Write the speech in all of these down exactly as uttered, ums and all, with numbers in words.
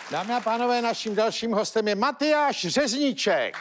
Dámy a pánové, naším dalším hostem je Matyáš Řezníček.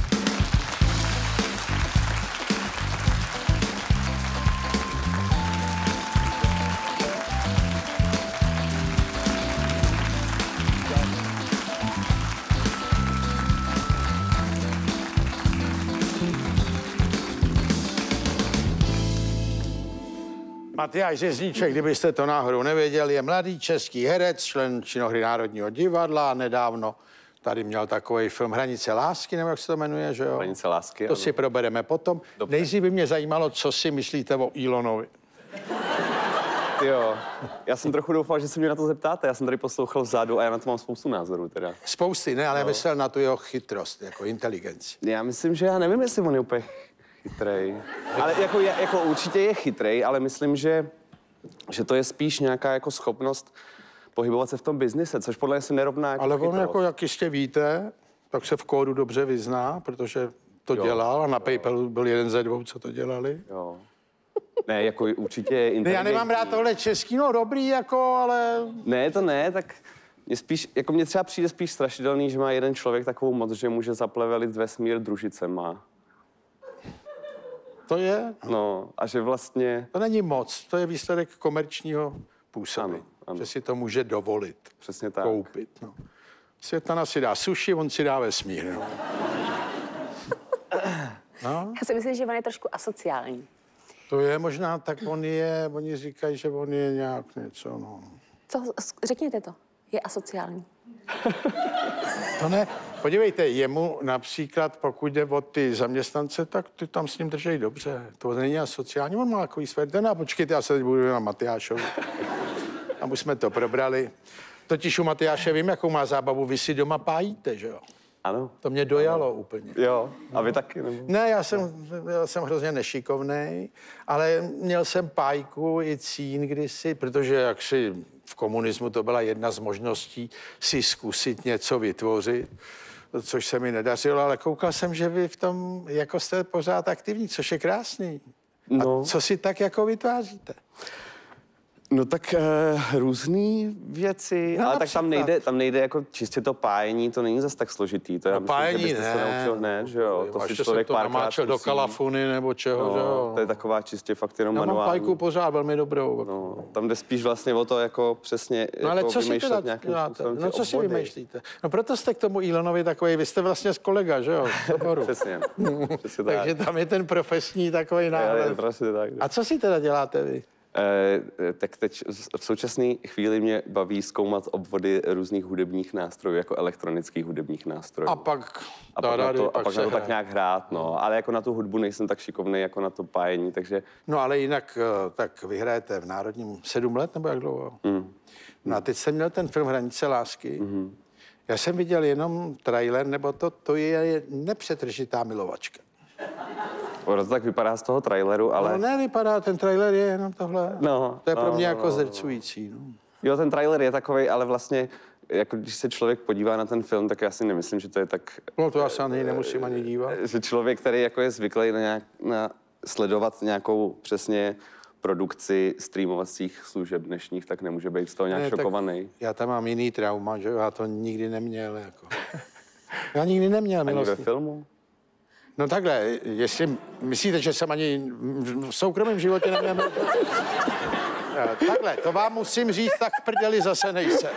Matyáš Řezníček, kdybyste to náhodou nevěděli, je mladý český herec, člen činohry Národního divadla. Nedávno tady měl takový film Hranice lásky, nebo jak se to jmenuje, že jo? Hranice lásky, To ano. si probereme potom. Dobře. Nejdřív by mě zajímalo, co si myslíte o Elonovi. Jo, já jsem trochu doufal, že se mě na to zeptáte. Já jsem tady poslouchal vzadu a já na to mám spoustu názorů teda. Spousty, ne, ale No. myslel na tu jeho chytrost, jako inteligenci. Já myslím, že já nevím, jestli on je úplně chytrej. Ale jako, je- jako určitě je chytrej, ale myslím, že, že to je spíš nějaká jako schopnost pohybovat se v tom biznise, což podle mě se nerovná jako Ale on, chytrost. jako jak jistě víte, tak se v kódu dobře vyzná, protože to Jo. dělal a na PayPalu byl jeden ze dvou, co to dělali. Jo. Ne, jako určitě je Ne, já inteligentní. nemám rád tohle český, no dobrý, jako, ale... Ne, to ne, tak mě spíš, jako mně třeba přijde spíš strašidelný, že má jeden člověk takovou moc, že může zaplevelit vesmír družicema. To je, No, a že vlastně, to není moc, to je výsledek komerčního působení, Ano, ano. že si to může dovolit, přesně tak. koupit. No. Světlana si dá suši, on si dá vesmír. No. No, Já si myslím, že on je trošku asociální. to je možná, tak on je, oni říkají, že on je nějak něco, no. Co, řekněte to. Je asociální. To ne, podívejte, jemu například, pokud jde o ty zaměstnance, tak ty tam s ním držej dobře. To není asociální, on má takový své. No, počkejte, já se teď budu na Matyášovi. A už jsme to probrali. Totiž u Matyáše vím, jakou má zábavu, vy si doma pájíte, že jo? Ano. To mě dojalo úplně. Jo, a vy taky, nebo? Ne, já jsem, já jsem hrozně nešikovnej, ale měl jsem pájku i cín kdysi, protože jak si v komunismu to byla jedna z možností si zkusit něco vytvořit, což se mi nedařilo, ale koukal jsem, že vy v tom jako jste pořád aktivní, což je krásný. No. A co si tak jako vytváříte? No tak uh, různý věci, No, ale tak tam například. nejde, tam nejde jako čistě to pájení, to není zas tak složitý. To já No, myslím, pájení že byste ne. se naučil, ne, že jo, to si Ještě člověk jsem to párkrát namáčel do zkusí. kalafuny nebo čeho, že No, jo. to je taková čistě fakt jenom Já mám manuální. pájku pořád velmi dobrou. No, tam jde spíš vlastně o to, jako přesně No ale jako co si vymýšlet teda nějakým děláte? způsobem ty No co si obvody. vymýšlíte? No proto jste k tomu Elonovi takový, vy jste vlastně z kolega, že jo? z oboru. Přesně, přesně tak. Takže tam je ten profesní takový Je, je, náhled. prostě tak. A co si teda děláte vy? Eh, tak teď v současné chvíli mě baví zkoumat obvody různých hudebních nástrojů, jako elektronických hudebních nástrojů. A pak, a pak, na tady, to, a pak se na to tak hraje. nějak hrát, no. Ale jako na tu hudbu nejsem tak šikovný jako na to pájení, takže No ale jinak, eh, tak vy hrajete v Národním sedm let, nebo jak dlouho? mm, No a teď jsem měl ten film Hranice lásky. mm, Já jsem viděl jenom trailer, nebo to, to je nepřetržitá milovačka. ono to tak vypadá z toho traileru, ale... Ale... No nevypadá, ten trailer je jenom tohle. No, To je pro no, mě no, jako no, zdrcující. No. Jo, ten trailer je takovej, ale vlastně, jako když se člověk podívá na ten film, tak já si nemyslím, že to je tak... No to já se ani nemusím ani dívat. Že člověk, který jako je zvyklý na, nějak, na sledovat nějakou přesně produkci streamovacích služeb dnešních, tak nemůže být z toho nějak Ne, tak šokovaný. Já tam mám jiný trauma, že jo, já to nikdy neměl, jako. Já nikdy neměl Ani ve milostný. filmu? No takhle, jestli myslíte, že jsem ani v soukromém životě neměl milostný. Eh, Takhle, to vám musím říct, tak v prdeli zase nejsem.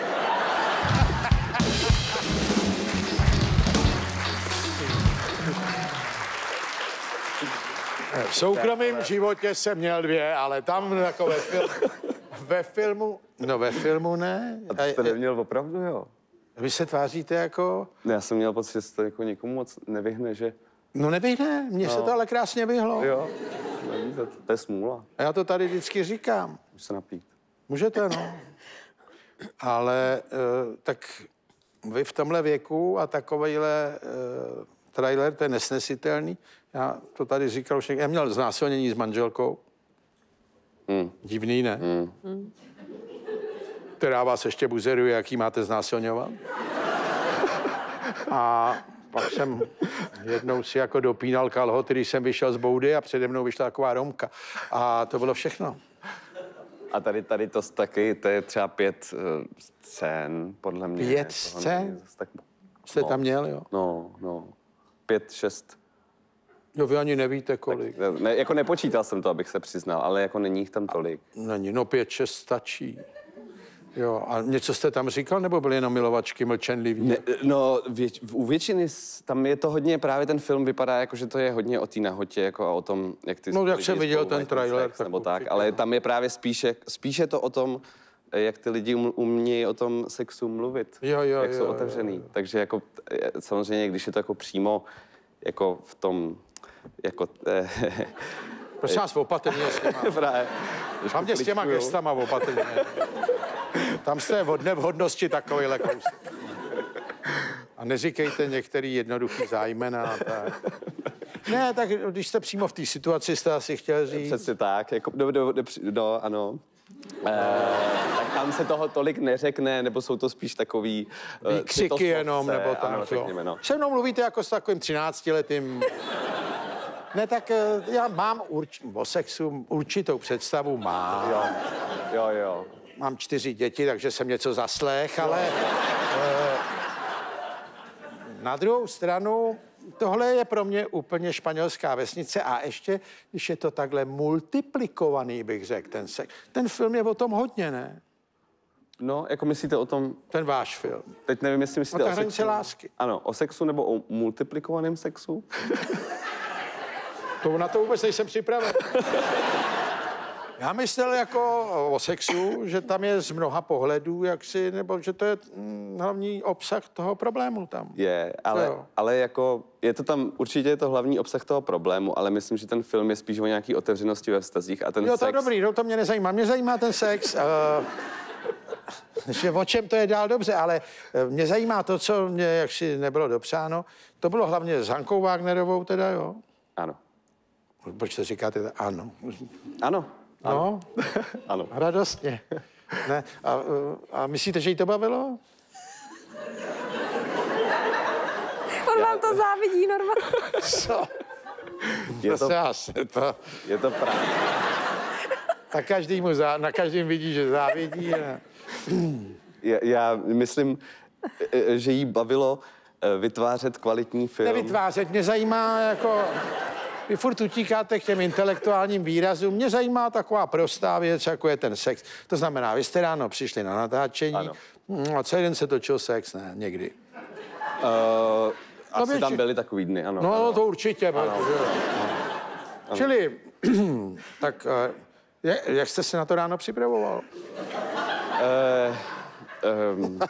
V soukromém životě jsem měl dvě, ale tam jako ve filmu, ve filmu, no ve filmu ne. A to jste neměl opravdu, jo? Vy se tváříte jako, Ne, já jsem měl pocit, že se to jako nikomu moc nevyhne, že no nevyhne, mně se to ale krásně vyhlo. jo, neví, to, to je smůla, A já to tady vždycky říkám. můžu se napít. Můžete, no. Ale uh, tak vy v tomhle věku a takovejhle uh, trailer, to je nesnesitelný. Já to tady říkal už, já měl znásilnění s manželkou. Mm. Divný, ne? Mm. Která vás ještě buzeruje, jaký máte znásilňovat. A pak jsem jednou si jako dopínal kalhoty, když jsem vyšel z boudy a přede mnou vyšla taková Romka. A to bylo všechno. A tady, tady to taky, to je třeba pět uh, scén, podle mě. Pět Toho scén? není zas Tak, Jste no, tam měl, jo? No, no. Pět, šest. No vy ani nevíte, kolik. Ne, jako nepočítal jsem to, abych se přiznal, ale jako není jich tam tolik. Není, no pět, šest stačí. Jo, a něco jste tam říkal, nebo byly jenom milovačky mlčenlivý? Ne, no, věč, u většiny, s- tam je to hodně, právě ten film vypadá jako, že to je hodně o té nahotě, jako a o tom, jak ty No, jak lidi jsem viděl spolu ten mají trailer, sex, tak nebo tak, určitě, ale no. tam je právě spíše, spíše to o tom, jak ty lidi um, umějí o tom sexu mluvit, Jo, jo, jak jo, jsou jo, otevřený. jo. Takže jako, eh, samozřejmě, když je to jako přímo, jako v tom, jako, eh, Prosím vás, opatrně s těma. právě, Hlavně s těma kličkuju. gestama opatrně. Tam jste v nevhodnosti takovýhle kousek. A neříkejte některý jednoduchý zájmena a tak. Ne, tak když jste přímo v té situaci, jste asi chtěl říct. Přesně tak, jako, do, do, do, no, ano. E, tak tam se toho tolik neřekne, nebo jsou to spíš takový... eh, Výkřiky citoslovce, jenom, nebo tak, ano, jo. řekněme, no. Se mnou mluvíte jako s takovým třináctiletým... Ne, tak eh, já mám urč... o sexu určitou představu, mám. Jo, jo, jo. Mám čtyři děti, takže jsem něco zaslech, ale eh, na druhou stranu tohle je pro mě úplně španělská vesnice a ještě, když je to takhle multiplikovaný, bych řekl, ten sex. Ten film je o tom hodně, ne? No, jako myslíte o tom, Ten váš film. teď nevím, jestli myslíte No, ta o hranice sexu. lásky. Ano, o sexu nebo o multiplikovaném sexu? To na to vůbec nejsem připraven. Já myslel jako o sexu, že tam je z mnoha pohledů, jaksi, nebo že to je mm, hlavní obsah toho problému tam. Je, ale, Jo. ale jako, je to tam, určitě je to hlavní obsah toho problému, ale myslím, že ten film je spíš o nějaký otevřenosti ve vztazích a ten Jo, to je sex... dobrý, no, to mě nezajímá. Mě zajímá ten sex. Uh, že o čem to je dál dobře, ale eh, mě zajímá to, co mě jaksi nebylo dopřáno. To bylo hlavně s Hankou Wagnerovou teda, jo? Ano. Proč to říkáte? Ano. Ano. No, Ano. radostně. Ne? A, eh, a myslíte, že jí to bavilo? On vám to závidí normálně. Co? Je to to, se asi, to, je to právě. na, každému zá, na každém vidí, že závidí. A... Já, já myslím, e, že jí bavilo e, vytvářet kvalitní film. Nevytvářet, mě zajímá jako... Vy furt utíkáte k těm intelektuálním výrazům. Mě zajímá taková prostá věc, jako je ten sex. To znamená, vy jste ráno přišli na natáčení Ano. mm, a celý den se točil sex, ne, někdy. Uh, asi větši- tam byly takový dny, ano. No, ano. to určitě. Protože... Čili, tak eh, jak, jak jste se na to ráno připravoval? Uh, um,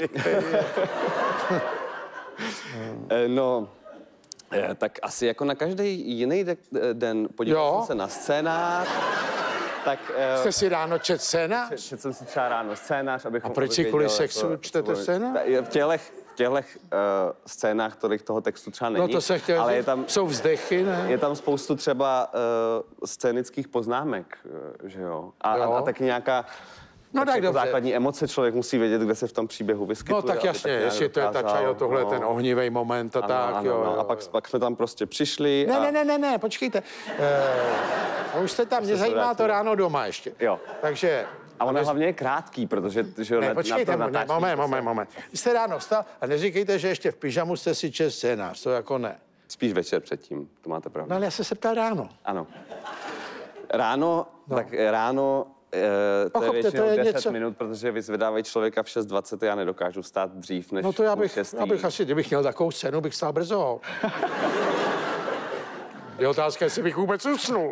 e, no, e, tak asi jako na každý jiný de- den podíval Jo. jsem se na scénář, tak... e, Jste si ráno čet scénář? Četl jsem si třeba ráno scénář, abychom... A proč si abych kvůli věděl, sexu jako, čtete co- scénář? Ta- V tělech, v tělech uh, scénách, kterých toho textu třeba není, No to se chtěl ale říct. je tam, Jsou vzdechy, ne? je tam spoustu třeba uh, scénických poznámek, uh, že jo? A, Jo. a, a taky nějaká... No tak jako dobře. základní emoce, člověk musí vědět, kde se v tom příběhu vyskytuje. No tak aby jasně, nějak jestli to je ta dokázal, čajo, tohle no. ten ohnivý moment a Ano, tak, ano, jo, no. jo. A pak, pak jsme tam prostě přišli Ne, a... ne, ne, ne, ne, počkejte. E, a už jste tam, mě se zajímá to vrátíme. ráno doma ještě. Jo. Takže... A ono hlavně je krátký, protože... Že Ne, na- počkejte, na to ne, natáčení moment, to se- moment, moment. Vy jste ráno vstal a neříkejte, že ještě v pyžamu jste si čest scénář, to jako ne. Spíš večer předtím, to máte pravdu. No ale já se ptal ráno. Ano. Ráno, no. tak ráno, e, to Pochopte, je to většinou je deset něco- minut, protože vyzvedávají člověka v šest dvacet, já nedokážu stát dřív než No to já půl bych, šestý. já bych asi, kdybych měl takovou scénu, bych stál brzo. Je otázka, jestli bych vůbec usnul.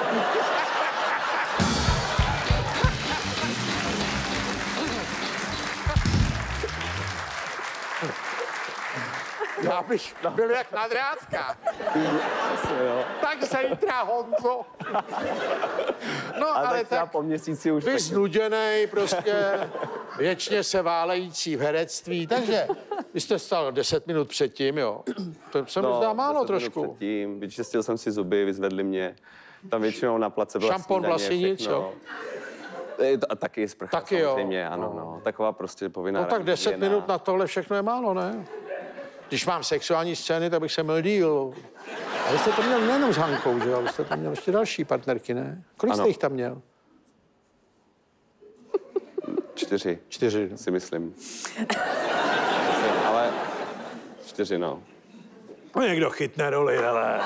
Já bych byl jak nadrádka. jo. Tak zítra, Honzo. No, Ale, ale tak třeba tak po měsíci už... vy taky- znuděnej, prostě věčně se válející v herectví. Takže vy jste stal deset minut předtím, jo. To se mi zdá málo deset minut trošku. Předtím, vyčistil jsem si zuby, vyzvedli mě. Tam většinou na place byla Šampon, snídaně, vlasy, všechno. jo? E, to- A taky je sprcha, Taky jo. samozřejmě, ano, no. Taková prostě povinná... No tak deset hygiena. minut na tohle všechno je málo, ne? Když mám sexuální scény, tak bych se měl díl. A vy jste to měl nejenom s Hankou, že jo? Vy jste tam měl ještě další partnerky, ne? Kolik jste Ano. jich tam měl? Ano. Čtyři. Čtyři. No. Si myslím. myslím. Ale čtyři, no. No někdo chytne roli, ale...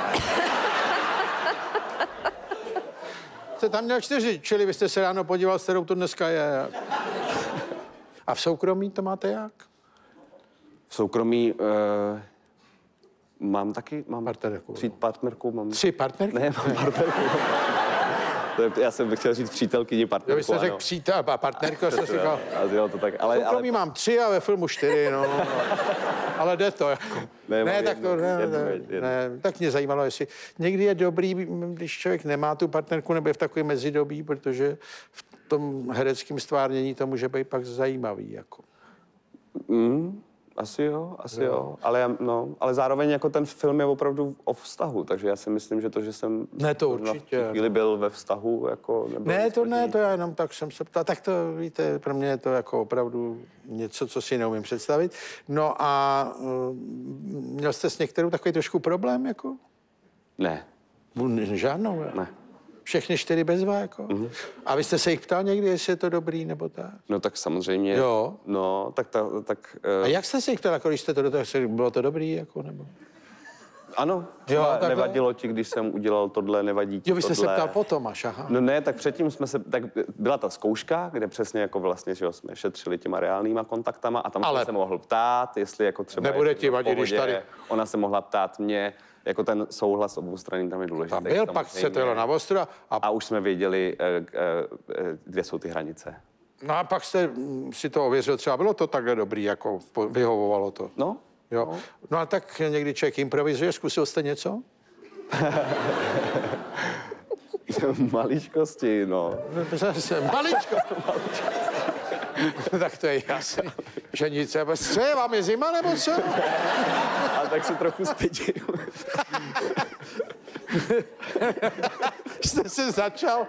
Jste tam měl čtyři, čili vy jste se ráno podíval, s kterou to dneska je. A v soukromí to máte jak? V soukromí uh, mám taky, mám Partnerku. Tři partnerku, mám... Tři partnerky? Ne, mám partnerku. To je, já jsem chtěl říct přítelkyni, partnerku, Jo, vy jste ano. řekl přítel a partnerku, jsem si říkal. A dělal to tak, ale... V soukromí ale... mám tři a ve filmu čtyři, no. Ale jde to, jako. Ne, Ne, mám tak jednu, to, ne, jednu, ne, jednu. ne, tak mě zajímalo, jestli někdy je dobrý, když člověk nemá tu partnerku, nebo je v takovém mezidobí, protože v tom hereckém stvárnění to může být pak zajímavý, jako. Mm, asi jo, asi jo. jo. Ale, já- no, ale zároveň jako ten film je opravdu o vztahu, takže já si myslím, že to, že jsem Ne, to zrovna určitě, v té chvíli byl ve vztahu, jako nebylo Ne, nic to proti ne, ní. to já jenom tak jsem se ptal. Tak to, víte, pro mě je to jako opravdu něco, co si neumím představit. No a uh, měl jste s některou takový trošku problém, jako? Ne, Žádnou, jo? ne. Všechny čtyři bezva, jako? Mm-hmm. A vy jste se jich ptal někdy, jestli je to dobrý, nebo tak? No tak samozřejmě. Jo. No, tak, ta, tak A uh, jak jste se jich ptal, jako když jste to do toho, bylo to dobrý, jako, nebo? ano, třeba takhle. nevadilo ti, když jsem udělal tohle, nevadí ti Jo, vy jste tohle. se ptal potom až, aha. No ne, tak předtím jsme se, tak byla ta zkouška, kde přesně jako vlastně, že jo, jsme šetřili těma reálnýma kontaktama a tam Ale- jsem se mohl ptát, jestli jako třeba... Nebude je ti v vadit, když pohodě. tady- Ona se mohla ptát mě, jako ten souhlas obou stran tam je důležitý. Tam byl, pak se to jelo na ostro a, A už jsme věděli, eh, eh, eh, kde jsou ty hranice. no a pak jste mm, si to ověřil, třeba bylo to takhle dobrý, jako po- vyhovovalo to. No, Jo. No a tak někdy člověk improvizuje, zkusil jste něco? maličkosti, no. Zase maličko. Tak to je jasný. Že nic, co je, vám je zima, nebo co? A tak se trochu stydím. Jste se začal?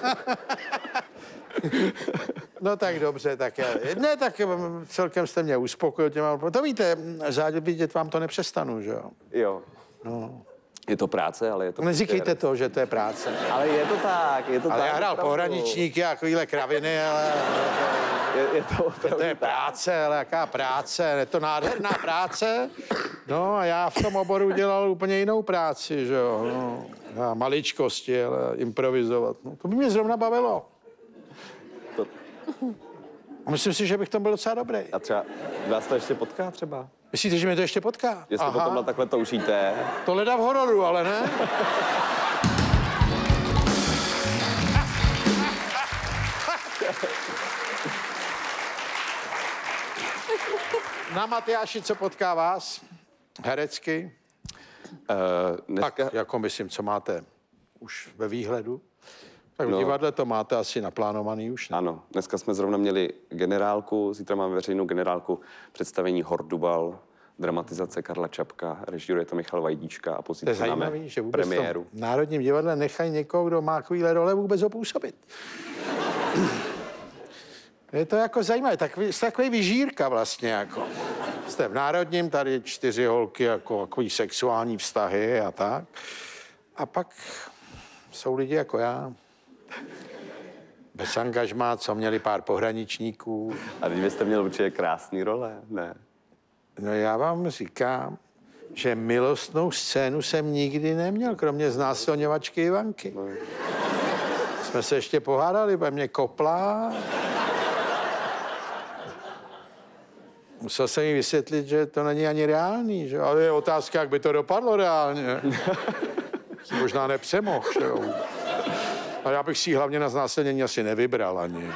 No tak dobře, tak já, ne, tak mm, celkem jste mě uspokojil těma, to víte, závidět vám to nepřestanu, že jo? Jo. No. Je to práce, ale je to... Neříkejte to, že to je práce. Ale je to tak, je to Ale tak. já hrál opravdu. pohraničníky a takovýhle kraviny, ale Je, je to opravdu to je tak. práce, ale jaká práce, je to nádherná práce. No a já v tom oboru dělal úplně jinou práci, že jo, no. Já maličkosti, ale improvizovat, no, to by mě zrovna bavilo. To, A myslím si, že bych tam byl docela dobrý. a třeba vás to ještě potká třeba? Myslíte, že mě to ještě potká? Jestli potom takhle toužíte. To leda v hororu, ale ne? Na Matyáši, co potká vás? Herecky? Uh, dneska, Tak, jako myslím, co máte už ve výhledu? Tak v No. divadle to máte asi naplánovaný už, ne? ano, dneska jsme zrovna měli generálku, zítra máme veřejnou generálku, představení Hordubal, dramatizace Karla Čapka, režíruje to Michal Vajdíčka a To je pozítří máme zajímavý, že vůbec premiéru. v tom Národním divadle nechají někoho, kdo má takovýhle role, vůbec ho působit. Je to jako zajímavé, takový, jste takový vyžírka vlastně, jako. Jste v Národním, tady čtyři holky, jako takový sexuální vztahy a tak. A pak jsou lidi jako já, bez angažmá, co měli pár pohraničníků. A teď byste měl určitě krásný role, ne? No já vám říkám, že milostnou scénu jsem nikdy neměl, kromě znásilňovačky Ivanky. No. Jsme se ještě pohádali, bo mě kopla. Musel jsem jí vysvětlit, že to není ani reálný, že? Ale je otázka, jak by to dopadlo reálně. Možná nepřemohl, že jo. A já bych si ji hlavně na znásilnění asi nevybral ani.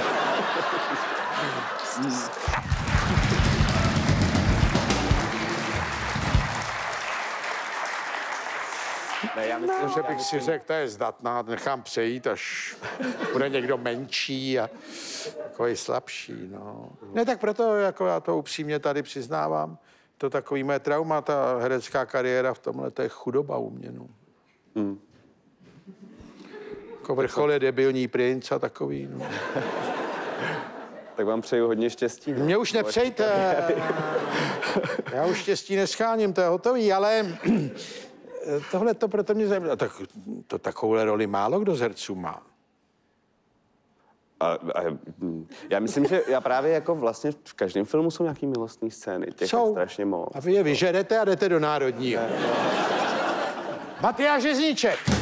Ne, já myslím, No, že bych si řekl, to je zdatná, nechám přejít, až bude někdo menší a takový slabší, no. Ne, tak proto, jako já to upřímně tady přiznávám, to takový mé trauma, ta herecká kariéra v tomhle, to je chudoba u mě, no. Hmm. Jako vrchol je debilní princ a takový, no. Tak vám přeju hodně štěstí. Mě už nepřejte. Já už štěstí nescháním, to je hotový, ale tohle to proto mě zajímá. Tak to takovouhle roli málo kdo z herců má. A, a, já myslím, že já právě jako vlastně v každém filmu jsou nějaký milostné scény. Těch Jsou. je strašně moc. A vy je vyžerete a jdete do Národního. Matyáš Řezníček.